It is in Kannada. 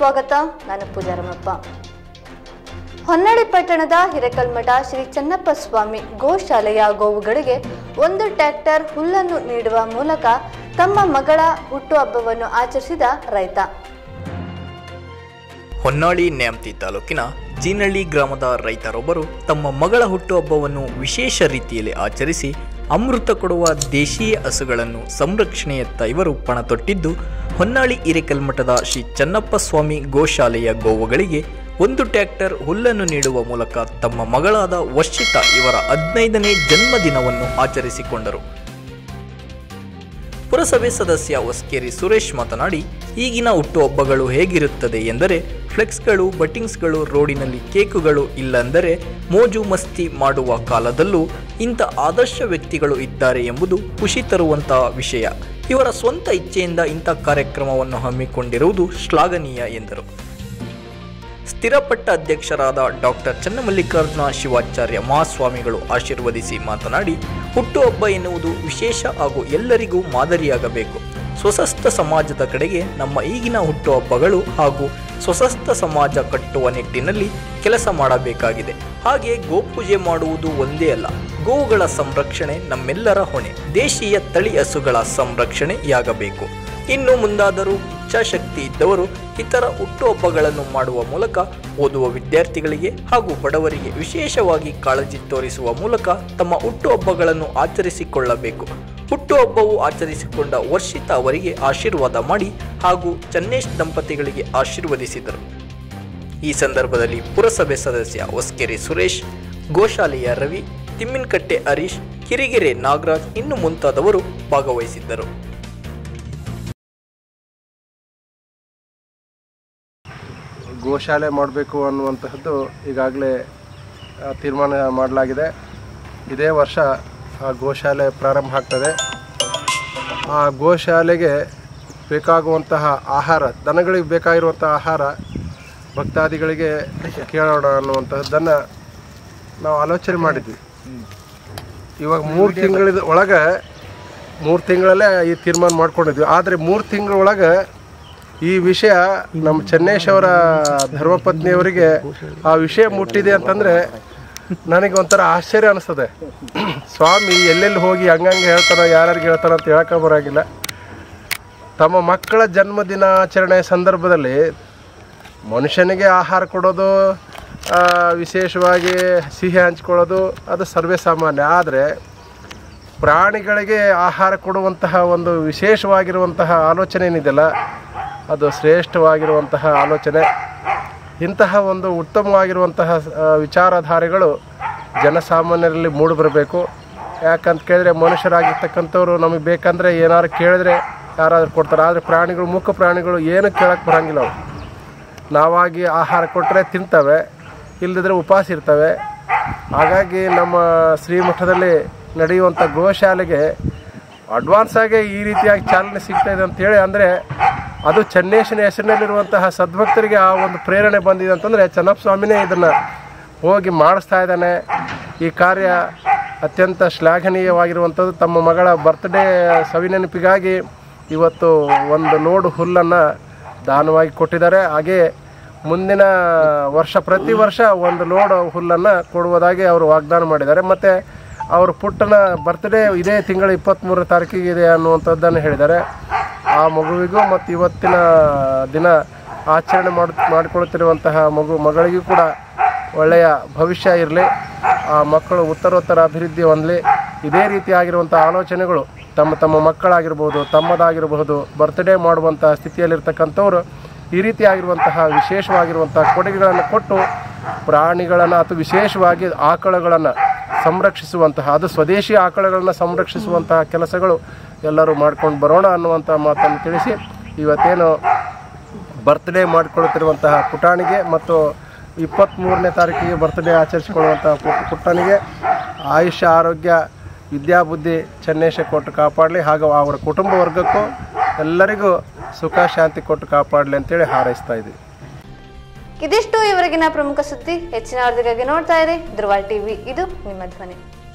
ಸ್ವಾಗತ. ನಾನು ಪೂಜಾರಮಪ್ಪ. ಹೊನ್ನಾಳಿ ಪಟ್ಟಣದ ಹಿರೇಕಲ್ಮಠ ಶ್ರೀ ಚನ್ನಪ್ಪ ಸ್ವಾಮಿ ಗೋಶಾಲೆಯ ಗೋವುಗಳಿಗೆ 1 ಟ್ರ್ಯಾಕ್ಟರ್ ಹುಲ್ಲನ್ನು ನೀಡುವ ಮೂಲಕ ತಮ್ಮ ಮಗಳ ಹುಟ್ಟುಹಬ್ಬವನ್ನು ಆಚರಿಸಿದ ರೈತ. ಹೊನ್ನಾಳಿ ನ್ಯಾಮತಿ ತಾಲೂಕಿನ ಜೀನಹಳ್ಳಿ ಗ್ರಾಮದ ರೈತರೊಬ್ಬರು ತಮ್ಮ ಮಗಳ ಹುಟ್ಟುಹಬ್ಬವನ್ನು ವಿಶೇಷ ರೀತಿಯಲ್ಲಿ ಆಚರಿಸಿ ಅಮೃತ ಕೊಡುವ ದೇಶೀಯ ಹಸುಗಳನ್ನು ಸಂರಕ್ಷಣೆಯತ್ತ ಇವರು ಪಣ ತೊಟ್ಟಿದ್ದು, ಹೊನ್ನಾಳಿ ಹಿರೇಕಲ್ಮಠದ ಶ್ರೀ ಚನ್ನಪ್ಪ ಸ್ವಾಮಿ ಗೋಶಾಲೆಯ ಗೋವುಗಳಿಗೆ 1 ಟ್ರ್ಯಾಕ್ಟರ್ ಹುಲ್ಲನ್ನು ನೀಡುವ ಮೂಲಕ ತಮ್ಮ ಮಗಳಾದ ವರ್ಷಿತಾ ಇವರ 15ನೇ ಜನ್ಮದಿನವನ್ನು ಆಚರಿಸಿಕೊಂಡರು. ಪುರಸಭೆ ಸದಸ್ಯ ಹೊಸಕೇರಿ ಸುರೇಶ್ ಮಾತನಾಡಿ, ಈಗಿನ ಹುಟ್ಟುಹಬ್ಬಗಳು ಹೇಗಿರುತ್ತದೆ ಎಂದರೆ ಫ್ಲೆಕ್ಸ್ಗಳು, ಬಟ್ಟಿಂಗ್ಸ್ಗಳು, ರೋಡಿನಲ್ಲಿ ಕೇಕುಗಳು, ಇಲ್ಲಂದರೆ ಮೋಜು ಮಸ್ತಿ ಮಾಡುವ ಕಾಲದಲ್ಲೂ ಇಂಥ ಆದರ್ಶ ವ್ಯಕ್ತಿಗಳು ಇದ್ದಾರೆ ಎಂಬುದು ಖುಷಿ ತರುವಂತಹ ವಿಷಯ. ಇವರ ಸ್ವಂತ ಇಚ್ಛೆಯಿಂದ ಇಂಥ ಕಾರ್ಯಕ್ರಮವನ್ನು ಹಮ್ಮಿಕೊಂಡಿರುವುದು ಶ್ಲಾಘನೀಯ ಎಂದರು. ಸ್ಥಿರಪಟ್ಟ ಅಧ್ಯಕ್ಷರಾದ ಡಾಕ್ಟರ್ ಚನ್ನಮಲ್ಲಿಕಾರ್ಜುನ ಶಿವಾಚಾರ್ಯ ಮಹಾಸ್ವಾಮಿಗಳು ಆಶೀರ್ವದಿಸಿ ಮಾತನಾಡಿ, ಹುಟ್ಟುಹಬ್ಬ ಎನ್ನುವುದು ವಿಶೇಷ ಹಾಗೂ ಎಲ್ಲರಿಗೂ ಮಾದರಿಯಾಗಬೇಕು. ಸ್ವಸಸ್ಥ ಸಮಾಜದ ಕಡೆಗೆ ನಮ್ಮ ಈಗಿನ ಹುಟ್ಟುಹಬ್ಬಗಳು ಹಾಗೂ ಸ್ವಸಸ್ಥ ಸಮಾಜ ಕಟ್ಟುವ ನಿಟ್ಟಿನಲ್ಲಿ ಕೆಲಸ ಮಾಡಬೇಕಾಗಿದೆ. ಹಾಗೆ ಗೋಪೂಜೆ ಮಾಡುವುದು ಒಂದೇ ಅಲ್ಲ, ಗೋವುಗಳ ಸಂರಕ್ಷಣೆ ನಮ್ಮೆಲ್ಲರ ಹೊಣೆ. ದೇಶೀಯ ತಳಿ ಹಸುಗಳ ಸಂರಕ್ಷಣೆಯಾಗಬೇಕು. ಇನ್ನು ಮುಂದಾದರೂ ಇಚ್ಛಾಶಕ್ತಿ ಇದ್ದವರು ಇತರ ಹುಟ್ಟುಹಬ್ಬಗಳನ್ನು ಮಾಡುವ ಮೂಲಕ ಓದುವ ವಿದ್ಯಾರ್ಥಿಗಳಿಗೆ ಹಾಗೂ ಬಡವರಿಗೆ ವಿಶೇಷವಾಗಿ ಕಾಳಜಿ ತೋರಿಸುವ ಮೂಲಕ ತಮ್ಮ ಹುಟ್ಟುಹಬ್ಬಗಳನ್ನು ಆಚರಿಸಿಕೊಳ್ಳಬೇಕು. ಹುಟ್ಟುಹಬ್ಬವು ಆಚರಿಸಿಕೊಂಡ ವರ್ಷಿತಾ ಅವರಿಗೆ ಆಶೀರ್ವಾದ ಮಾಡಿ ಹಾಗೂ ಚನ್ನೇಶ್ ದಂಪತಿಗಳಿಗೆ ಆಶೀರ್ವದಿಸಿದರು. ಈ ಸಂದರ್ಭದಲ್ಲಿ ಪುರಸಭೆ ಸದಸ್ಯ ಹೊಸಕೇರಿ ಸುರೇಶ್, ಗೋಶಾಲೆಯ ರವಿ, ತಿಮ್ಮಿನಕಟ್ಟೆ ಹರೀಶ್, ಕಿರಿಗೆರೆ ನಾಗರಾಜ್ ಇನ್ನು ಮುಂತಾದವರು ಭಾಗವಹಿಸಿದ್ದರು. ಗೋಶಾಲೆ ಮಾಡಬೇಕು ಅನ್ನುವಂತಹದ್ದು ಈಗಾಗಲೇ ತೀರ್ಮಾನ ಮಾಡಲಾಗಿದೆ. ಇದೇ ವರ್ಷ ಆ ಗೋಶಾಲೆ ಪ್ರಾರಂಭ ಆಗ್ತದೆ. ಆ ಗೋಶಾಲೆಗೆ ಬೇಕಾಗುವಂತಹ ಆಹಾರ, ದನಗಳಿಗೆ ಬೇಕಾಗಿರುವಂಥ ಆಹಾರ ಭಕ್ತಾದಿಗಳಿಗೆ ಕೇಳೋಣ ಅನ್ನುವಂಥದ್ದನ್ನು ನಾವು ಆಲೋಚನೆ ಮಾಡಿದ್ವಿ. ಇವಾಗ 3 ತಿಂಗಳ ಒಳಗೆ 3 ತಿಂಗಳಲ್ಲೇ ಈ ತೀರ್ಮಾನ ಮಾಡ್ಕೊಂಡಿದ್ವಿ. ಆದರೆ 3 ತಿಂಗಳ ಒಳಗೆ ಈ ವಿಷಯ ನಮ್ಮ ಚನ್ನೇಶ್ ಅವರ ಧರ್ಮಪತ್ನಿಯವರಿಗೆ ಆ ವಿಷಯ ಮುಟ್ಟಿದೆ ಅಂತಂದರೆ ನನಗೆ ಒಂಥರ ಆಶ್ಚರ್ಯ ಅನಿಸ್ತದೆ. ಸ್ವಾಮಿ ಎಲ್ಲೆಲ್ಲಿ ಹೋಗಿ ಹಂಗಂಗೆ ಹೇಳ್ತಾನೋ, ಯಾರ್ಯಾರಿಗೆ ಹೇಳ್ತಾನೋ ಅಂತ ಹೇಳಕ್ಕೆ ಬರೋಂಗಿಲ್ಲ. ತಮ್ಮ ಮಕ್ಕಳ ಜನ್ಮದಿನಾಚರಣೆ ಸಂದರ್ಭದಲ್ಲಿ ಮನುಷ್ಯನಿಗೆ ಆಹಾರ ಕೊಡೋದು, ವಿಶೇಷವಾಗಿ ಸಿಹಿ ಹಂಚ್ಕೊಳ್ಳೋದು ಅದು ಸರ್ವೇ ಸಾಮಾನ್ಯ. ಆದರೆ ಪ್ರಾಣಿಗಳಿಗೆ ಆಹಾರ ಕೊಡುವಂತಹ ಒಂದು ವಿಶೇಷವಾಗಿರುವಂತಹ ಆಲೋಚನೆ ಏನಿದೆಯಲ್ಲ, ಅದು ಶ್ರೇಷ್ಠವಾಗಿರುವಂತಹ ಆಲೋಚನೆ. ಇಂತಹ ಒಂದು ಉತ್ತಮವಾಗಿರುವಂತಹ ವಿಚಾರಧಾರೆಗಳು ಜನಸಾಮಾನ್ಯರಲ್ಲಿ ಮೂಡಿಬರಬೇಕು. ಯಾಕಂತ ಕೇಳಿದ್ರೆ ಮನುಷ್ಯರಾಗಿರ್ತಕ್ಕಂಥವ್ರು ನಮಗೆ ಬೇಕಂದರೆ ಏನಾದ್ರು ಕೇಳಿದ್ರೆ ಯಾರಾದರೂ ಕೊಡ್ತಾರೆ. ಆದರೆ ಪ್ರಾಣಿಗಳು, ಮೂಕ ಪ್ರಾಣಿಗಳು ಏನು ಕೇಳಕ್ಕೆ ಬರೋಂಗಿಲ್ಲ. ಅವು ನಾವಾಗಿ ಆಹಾರ ಕೊಟ್ಟರೆ ತಿಂತವೆ, ಇಲ್ಲದಿದ್ದರೆ ಉಪವಾಸ ಇರ್ತವೆ. ಹಾಗಾಗಿ ನಮ್ಮ ಶ್ರೀಮಠದಲ್ಲಿ ನಡೆಯುವಂಥ ಗೋಶಾಲೆಗೆ ಅಡ್ವಾನ್ಸಾಗೆ ಈ ರೀತಿಯಾಗಿ ಚಾಲನೆ ಸಿಗ್ತಾಯಿದೆ ಅಂತೇಳಿ, ಅಂದರೆ ಅದು ಚನ್ನೇಶನ ಹೆಸರಿನಲ್ಲಿರುವಂತಹ ಸದ್ಭಕ್ತರಿಗೆ ಆ ಒಂದು ಪ್ರೇರಣೆ ಬಂದಿದೆ ಅಂತಂದರೆ ಚನ್ನಪ್ಪ ಸ್ವಾಮಿನೇ ಇದನ್ನು ಹೋಗಿ ಮಾಡಿಸ್ತಾ ಇದ್ದಾನೆ. ಈ ಕಾರ್ಯ ಅತ್ಯಂತ ಶ್ಲಾಘನೀಯವಾಗಿರುವಂಥದ್ದು. ತಮ್ಮ ಮಗಳ ಬರ್ತ್ಡೇ ಸವಿನೆನಪಿಗಾಗಿ ಇವತ್ತು 1 ಲೋಡ್ ಹುಲ್ಲನ್ನು ದಾನವಾಗಿ ಕೊಟ್ಟಿದ್ದಾರೆ. ಹಾಗೆ ಮುಂದಿನ ವರ್ಷ ಪ್ರತಿ ವರ್ಷ 1 ಲೋಡ್ ಹುಲ್ಲನ್ನು ಕೊಡುವುದಾಗಿ ಅವರು ವಾಗ್ದಾನ ಮಾಡಿದ್ದಾರೆ. ಮತ್ತು ಅವರು ಪುಟ್ಟನ ಬರ್ತ್ಡೇ ಇದೇ ತಿಂಗಳ 23ನೇ ತಾರೀಕಿಗೆ ಇದೆ ಅನ್ನುವಂಥದ್ದನ್ನು ಹೇಳಿದ್ದಾರೆ. ಆ ಮಗುವಿಗೂ ಮತ್ತು ಇವತ್ತಿನ ದಿನ ಆಚರಣೆ ಮಾಡಿಕೊಳ್ಳುತ್ತಿರುವಂತಹ ಮಗಳಿಗೂ ಕೂಡ ಒಳ್ಳೆಯ ಭವಿಷ್ಯ ಇರಲಿ, ಆ ಮಕ್ಕಳು ಉತ್ತರೋತ್ತರ ಅಭಿವೃದ್ಧಿ ಹೊಂದಲಿ. ಇದೇ ರೀತಿಯಾಗಿರುವಂಥ ಆಲೋಚನೆಗಳು ತಮ್ಮ ಮಕ್ಕಳಾಗಿರ್ಬೋದು, ತಮ್ಮದಾಗಿರಬಹುದು, ಬರ್ತ್ಡೇ ಮಾಡುವಂಥ ಸ್ಥಿತಿಯಲ್ಲಿರ್ತಕ್ಕಂಥವ್ರು ಈ ರೀತಿಯಾಗಿರುವಂತಹ ವಿಶೇಷವಾಗಿರುವಂಥ ಕೊಡುಗೆಗಳನ್ನು ಕೊಟ್ಟು ಪ್ರಾಣಿಗಳನ್ನು ಅಥವಾ ವಿಶೇಷವಾಗಿ ಆಕಳುಗಳನ್ನು ಸಂರಕ್ಷಿಸುವಂತಹ, ಅದು ಸ್ವದೇಶಿ ಆಕಳುಗಳನ್ನು ಸಂರಕ್ಷಿಸುವಂತಹ ಕೆಲಸಗಳು ಎಲ್ಲರೂ ಮಾಡ್ಕೊಂಡು ಬರೋಣ ಅನ್ನುವಂಥ ಮಾತನ್ನು ತಿಳಿಸಿ, ಇವತ್ತೇನು ಬರ್ತ್ಡೇ ಮಾಡಿಕೊಳ್ಳುತ್ತಿರುವಂತಹ ಪುಟಾಣಿಗೆ ಮತ್ತು 23ನೇ ತಾರೀಕಿಗೆ ಬರ್ತ್ಡೇ ಆಚರಿಸಿಕೊಳ್ಳುವಂತಹ ಪುಟ್ಟನಿಗೆ ಆಯುಷ್ಯ, ಆರೋಗ್ಯ, ವಿದ್ಯಾಬುದ್ಧಿ ಚನ್ನೇಶ ಕೊಟ್ಟು ಕಾಪಾಡಲಿ. ಹಾಗೂ ಅವರ ಕುಟುಂಬ ವರ್ಗಕ್ಕೂ ಎಲ್ಲರಿಗೂ ಸುಖ ಶಾಂತಿ ಕೊಟ್ಟು ಕಾಪಾಡಲಿ ಅಂತೇಳಿ ಹಾರೈಸ್ತಾ ಇದ್ದೀವಿ. ಇದಿಷ್ಟು ಇವರೆಗಿನ ಪ್ರಮುಖ ಸುದ್ದಿ. ಹೆಚ್ಚಿನ ವರದಿಗಾಗಿ ನೋಡ್ತಾ ಇರಿ ಧ್ರುವ ಟಿವಿ. ಇದು ನಿಮ್ಮ ಧ್ವನಿ.